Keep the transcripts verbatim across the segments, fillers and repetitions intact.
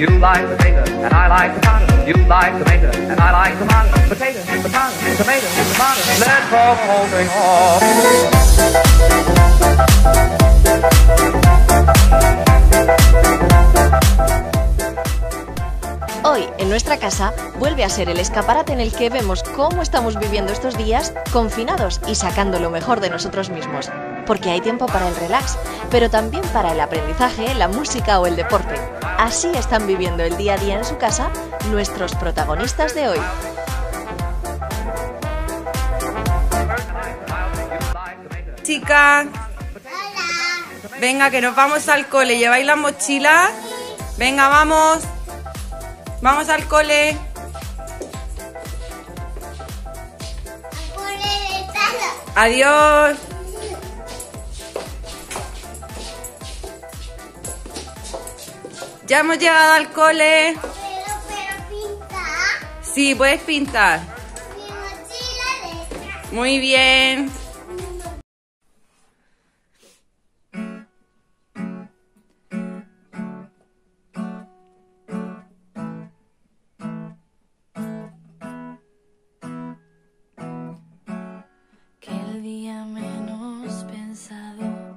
You like potato, and I like potato. You like tomato, and I like tomato. Potato, potato, tomato, tomato. Let's call the whole thing off. Hoy, en nuestra casa, vuelve a ser el escaparate en el que vemos cómo estamos viviendo estos días confinados y sacando lo mejor de nosotros mismos. Porque hay tiempo para el relax, pero también para el aprendizaje, la música o el deporte. Así están viviendo el día a día en su casa nuestros protagonistas de hoy. Chicas, venga que nos vamos al cole. ¿Lleváis las mochilas? Venga, vamos. Vamos al cole. Adiós. Ya hemos llegado al cole. ¿Pero, pero pintar? Sí, puedes pintar. Mi mochila detrás. Muy bien. Que el día menos pensado,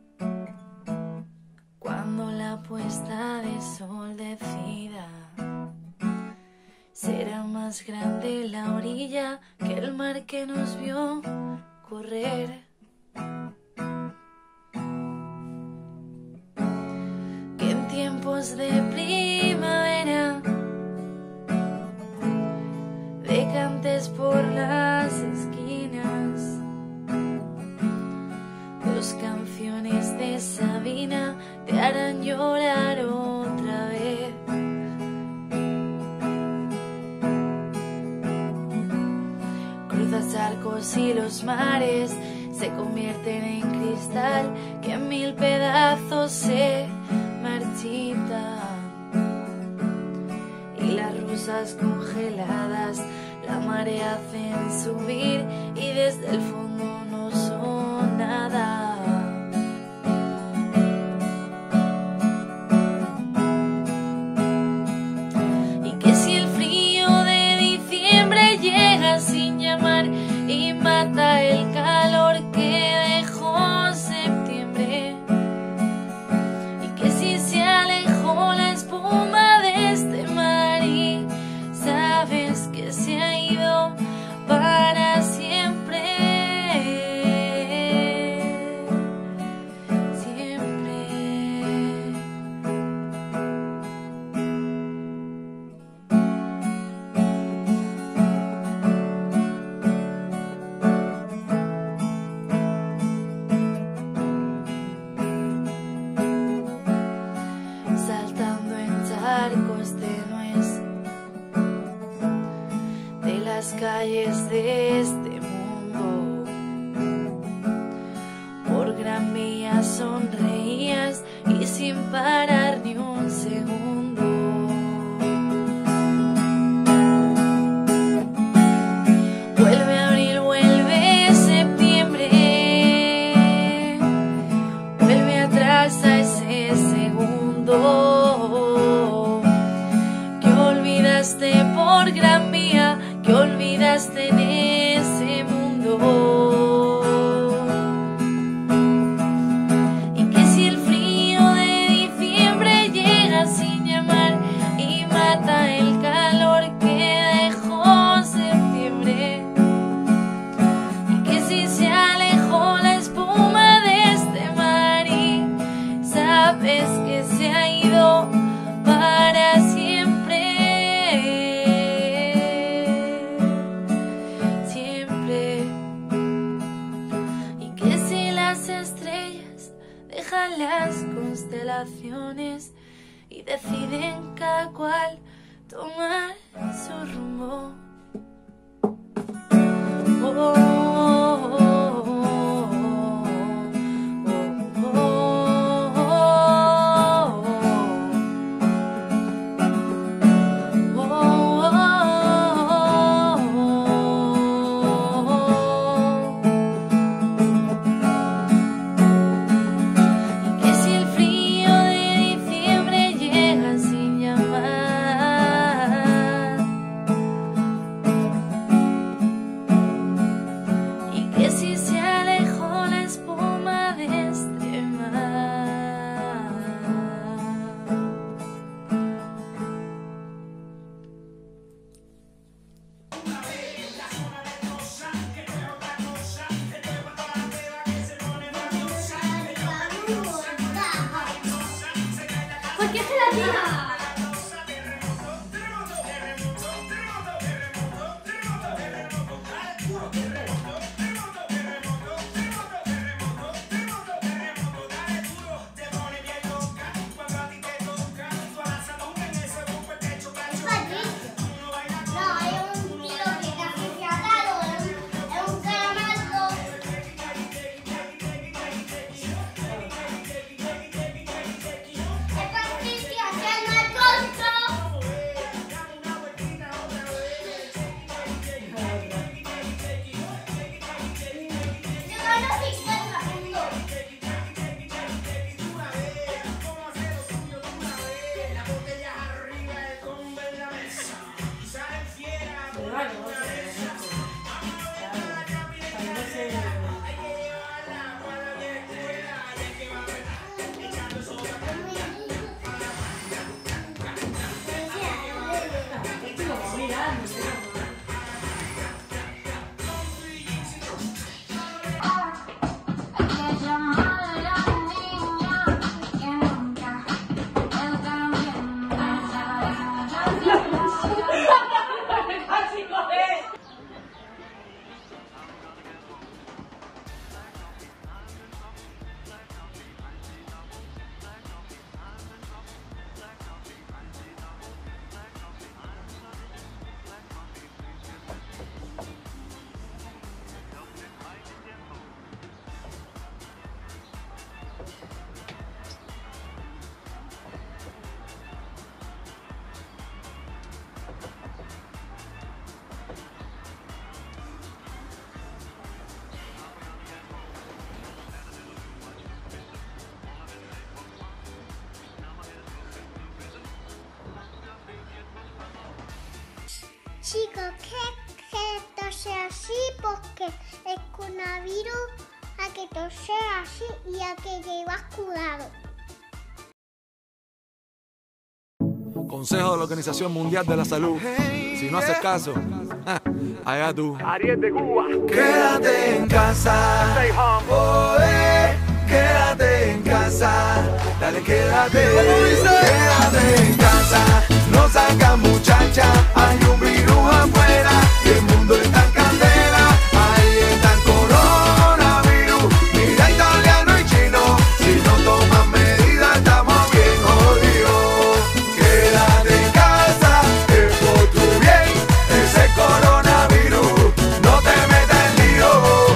cuando la puesta de sol decida, será más grande la orilla que el mar que nos vio correr. Que en tiempos de primavera decantes por las esquinas dos canciones de Sabina te harán llorar otra vez. Cruzas charcos y los mares se convierten en cristal que en mil pedazos se marchitan. Y las rusas congeladas la marea hacen subir y desde el fondo no son nada. Y que si el frío de diciembre llega sin llamar y mata el calor que dejó septiembre, y que si se alejó la espuma de este mar y sabes que se ha ido para siempre, siempre. Saltando en charcos tenues de las calles de este mundo, por Gran Vía sonreías y sin parar ni un segundo. Vuelve abril, vuelve septiembre, vuelve atrás a ese segundo que olvidaste por Gran Vía, que olvidaste en ese mundo. Y que si el frío de diciembre llega sin llamar y mata el calor que dejó septiembre, y que si se alejó la espuma de este mar y sabes que se ha ido para siempre, siempre. Y que si las estrellas dejan las constelaciones y deciden cada cual tomar su rumbo. Oh, oh, oh, oh, oh, oh, oh, Y que si el frío de diciembre llega sin llamar Chicos, que, que esto sea así porque el coronavirus a que esto sea así y a que llevas cuidado. Consejo de la Organización Mundial de la Salud. Si no haces caso, allá tú. Ariel de Cuba. Quédate en casa. Stay home. Oh, eh, quédate en casa. Dale, quédate. Quédate en casa. No saca muchacha. Hay un virus afuera. Y el mundo está en candela. Ahí está el coronavirus. Mira italiano y chino. Si no toman medidas, estamos bien jodidos. Quédate en casa. Es por tu bien. Ese coronavirus. No te metas en lío.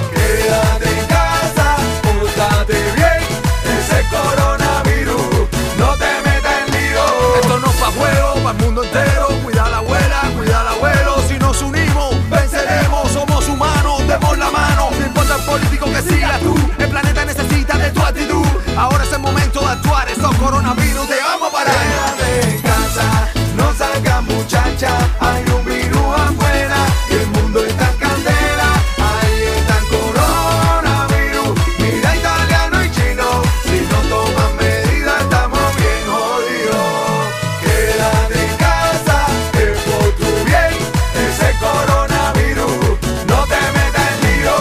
Quédate en casa. Pórtate bien. Ese coronavirus. No te metas en lío. Esto no es pa' juego, pa' el mundo entero. Cuida a la abuela, cuida al abuelo. Si nos unimos, venceremos. Somos humanos, demos la mano. No importa el político que sigas tú. El planeta necesita de tu actitud. Ahora es el momento de actuar. Esos coronavirus te vamos a parar. Quédate en casa, no salgas muchacha. Hay un virus afuera y el mundo está en candela. Ahí está el coronavirus. Mira italiano y chino. Si no toman medidas, estamos bien jodidos. Quédate en casa, es por tu bien. Ese coronavirus. No te metas en lío.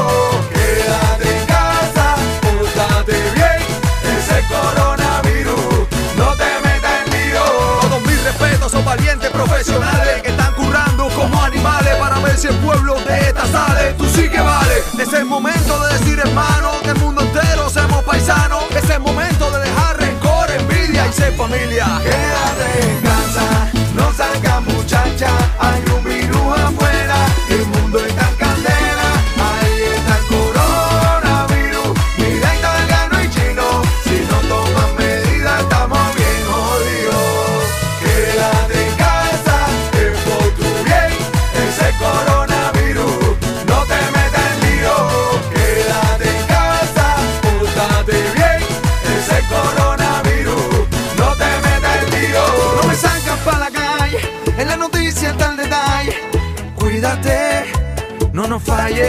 Quédate en casa, pórtate bien. Ese coronavirus. No te metas en lío. Todos mis respetos, son valientes profesionales que están currando como animales para ver si el pueblo de esta sale. Tú sí que vale. Es el momento de decir, hermano, que el mundo entero seamos paisanos. Es el momento de dejar rencor, envidia y ser familia. Quédate en casa, no salgas muchacha. Hay un virus afuera y el mundo está en candela. Ahí está el coronavirus. Mira italiano y chino. Si no toman medidas, estamos bien jodidos. Quédate en casa, es por tu bien. Ese coronavirus. No te metas en lío. Quédate en casa, pórtate bien. Ese coronavirus. No te metas en lío. No me sacas pa' la calle. En la noticia está el detalle. Cuídate, no nos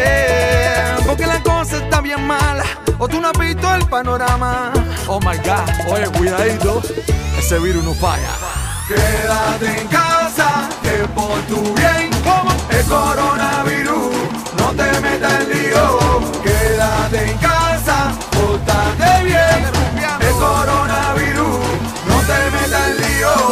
falles, porque la cosa está bien mala. O tú no has visto el panorama. Oh my God, oye, cuidadito, ese virus no falla. Quédate en casa, que por tu bien. ¿Cómo? El coronavirus, no te metas en lío. Quédate en casa, pórtate bien. El coronavirus, no te metas en lío.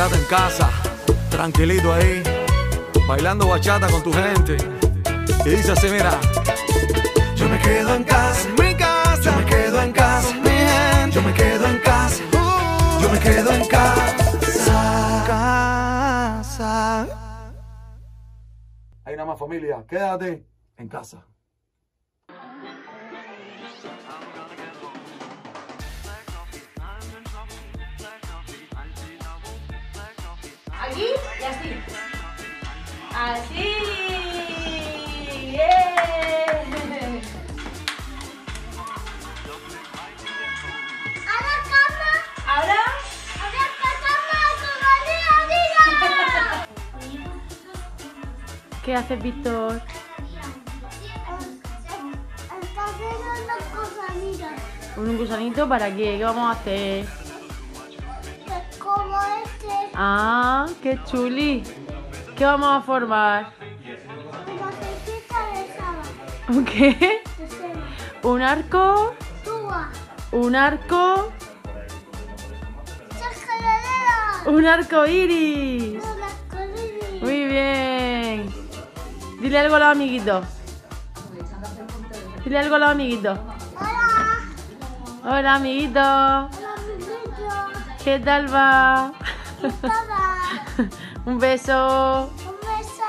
quédate en casa, tranquilito ahí, bailando bachata con tu gente. Y dice así, mira. Yo me quedo en casa, mi casa. Yo me quedo en casa, mi gente. Yo me quedo en casa. Uh, yo me quedo en casa. Casa. Ahí nada más, familia. Quédate en casa. Aquí y así. Así. ¡Yeah! Ahora cama. Ahora. Ahora cama con la ¿Qué haces, Víctor? Está haciendo una cosa, mira. ¿Un gusanito para qué? ¿Qué vamos a hacer? Como este. Ah, qué chuli. ¿Qué vamos a formar? Como cejita de sábado. ¿Un qué? De seda. ¿Un arco? Túa. ¿Un arco? Chajaradera. ¡Un arco iris! Una colibrí. Muy bien. Dile algo a los amiguitos. Dile algo a los amiguitos. Hola. Hola, amiguitos. Hola, amiguito. ¿Qué tal va? Toda. Un beso. Un beso.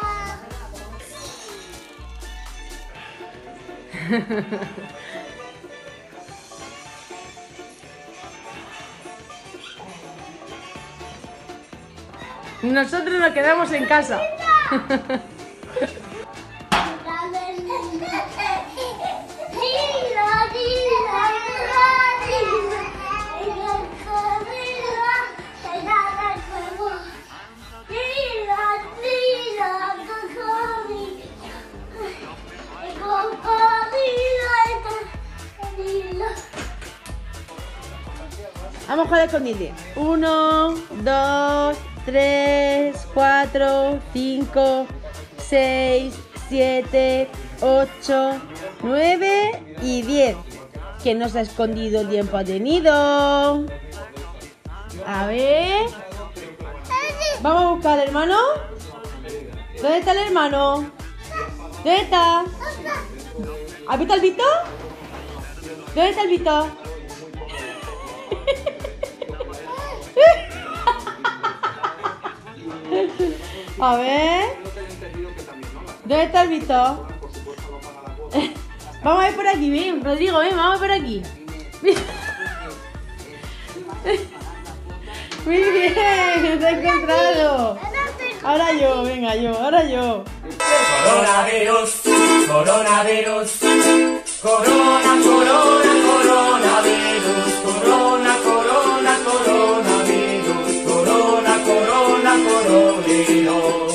Nosotros nos quedamos en casa. Vamos a jugar al escondite. Uno, dos, tres, cuatro, cinco, seis, siete, ocho, nueve y diez. ¿Quién nos ha escondido el tiempo ha tenido? A ver. Vamos a buscar al hermano. ¿Dónde está el hermano? ¿Dónde está? ¿Has visto al Vito? ¿Dónde está el Vito? A ver. ¿Dónde está el Vito? Vamos a ver por aquí, ven, Rodrigo, ven, vamos por aquí. Muy bien, te he encontrado. Ahora yo, venga yo, ahora yo. Coronavirus, coronavirus, corona, corona, coronavirus, corona, corona, coronavirus, corona, corona, coronavirus.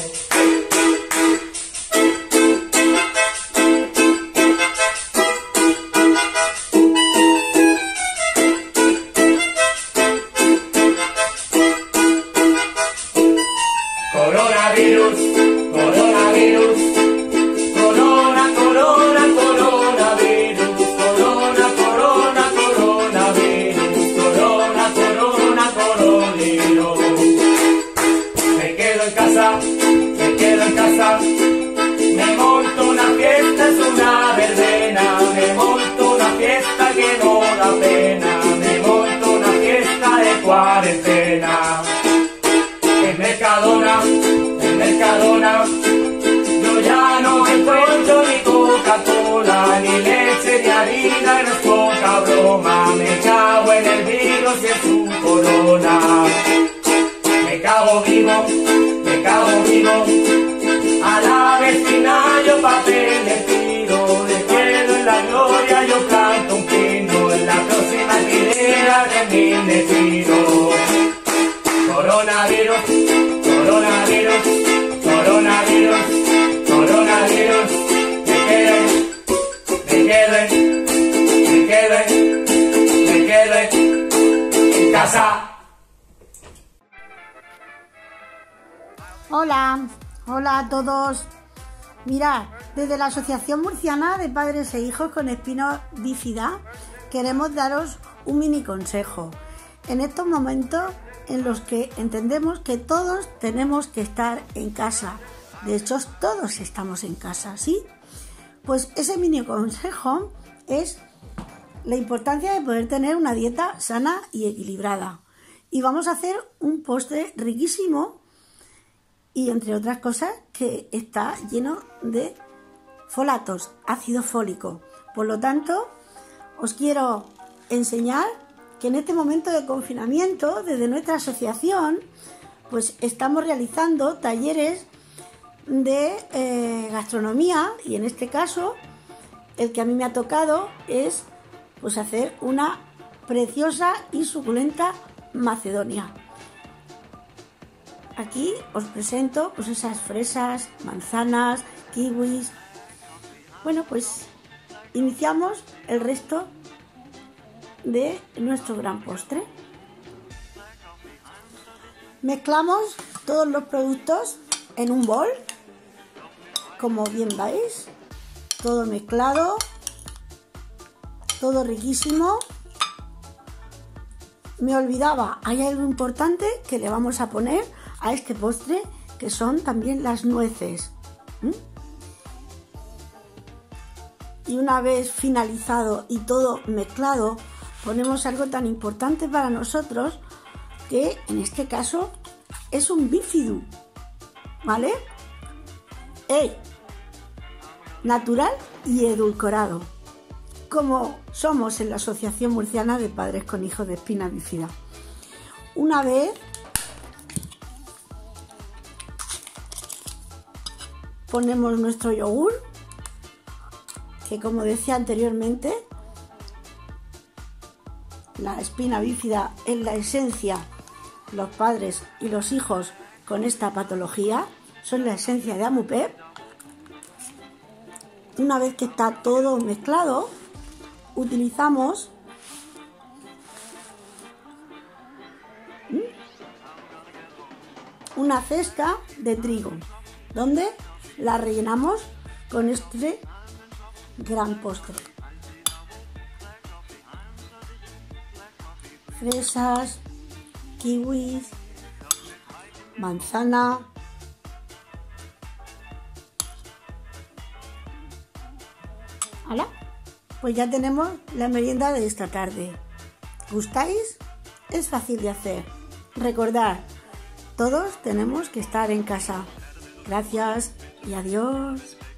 Coronavirus, coronavirus, corona, corona, coronavirus, corona, corona, coronavirus, corona, corona, coronavirus. Me quedo en casa, me quedo en casa, me monto una fiesta, es una verbena, me monto una fiesta que no da pena, me monto una fiesta de cuarentena. En Mercadona, en Mercadona, yo ya no encuentro ni Coca-Cola, ni leche, ni harina, no es poca broma. Me cago en el virus y en su corona. Me cago vivo, me cago vivo, a la vecina yo papel le tiro, de quedo en la gloria yo planto un pino, en la próxima tirera de mil le tiro. Coronavirus, coronavirus, coronavirus, coronavirus, me quedo, me quedo, me quedo, me quedo en casa. Hola, hola a todos. Mirad, desde la Asociación Murciana de Padres e Hijos con Espina Bífida queremos daros un mini consejo. En estos momentos en los que entendemos que todos tenemos que estar en casa. De hecho, todos estamos en casa, ¿sí? Pues ese mini consejo es la importancia de poder tener una dieta sana y equilibrada. Y vamos a hacer un postre riquísimo y, entre otras cosas, que está lleno de folatos, ácido fólico. Por lo tanto, os quiero enseñar que en este momento de confinamiento, desde nuestra asociación, pues estamos realizando talleres de eh, gastronomía, y en este caso el que a mí me ha tocado es pues hacer una preciosa y suculenta macedonia. Aquí os presento pues esas fresas, manzanas, kiwis. Bueno, pues iniciamos el resto de nuestro gran postre. Mezclamos todos los productos en un bol, como bien veis, todo mezclado, todo riquísimo. Me olvidaba, hay algo importante que le vamos a poner a este postre, que son también las nueces. ¿Mm? Y una vez finalizado y todo mezclado, ponemos algo tan importante para nosotros, que en este caso es un bífido, ¿vale? ¡Ey! Natural y edulcorado, como somos en la Asociación Murciana de Padres con Hijos de Espina Bífida. Una vez ponemos nuestro yogur, que como decía anteriormente, la espina bífida es la esencia. Los padres y los hijos con esta patología son la esencia de Amupep. Una vez que está todo mezclado, utilizamos una cesta de trigo, donde la rellenamos con este gran postre. Fresas, kiwis, manzana. ¿Hala? Pues ya tenemos la merienda de esta tarde. ¿Gustáis? Es fácil de hacer. Recordad, todos tenemos que estar en casa. Gracias y adiós.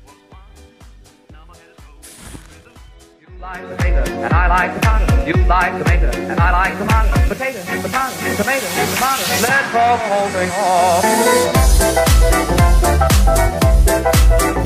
Like potato, and I like potato. You like tomato, and I like tomato. Potato, potato, tomato, tomato. Let's roll the whole thing off.